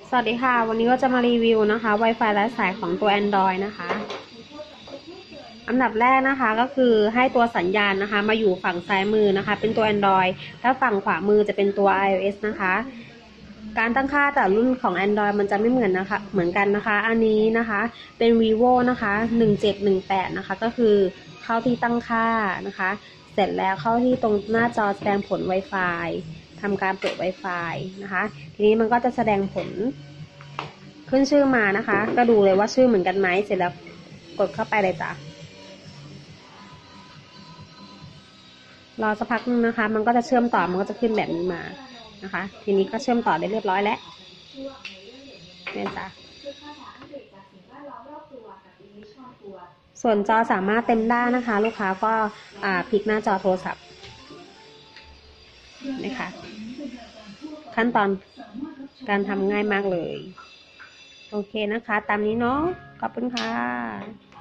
สวัสดีค่ะวันนี้ก็จะมารีวิวนะคะ Wi-Fi ไร้สายของตัว Android นะคะอันดับแรกนะคะก็คือให้ตัวสัญญาณนะคะมาอยู่ฝั่งซ้ายมือนะคะเป็นตัว Android ถ้าฝั่งขวามือจะเป็นตัว iOS นะคะการตั้งค่าแต่รุ่นของ Android มันจะไม่เหมือนกันนะคะอันนี้นะคะเป็น vivo นะคะ1718นะคะก็คือเข้าที่ตั้งค่านะคะเสร็จแล้วเข้าที่ตรงหน้าจอแสดงผล Wi-Fi ทำการเปิด Wi-Fi นะคะทีนี้มันก็จะแสดงผลขึ้นชื่อมานะคะก็ดูเลยว่าชื่อเหมือนกันไหมเสร็จแล้วกดเข้าไปเลยจ้ะรอสักพักนึงนะคะมันก็จะเชื่อมต่อมันก็จะขึ้นแบบนี้มานะคะทีนี้ก็เชื่อมต่อได้เรียบร้อยแล้วเนี่ยจ้ะส่วนจอสามารถเต็มได้นะคะลูกค้าก็พลิกหน้าจอโทรศัพท์นะคะขั้นตอนการทำง่ายมากเลยโอเคนะคะตามนี้เนาะขอบคุณค่ะ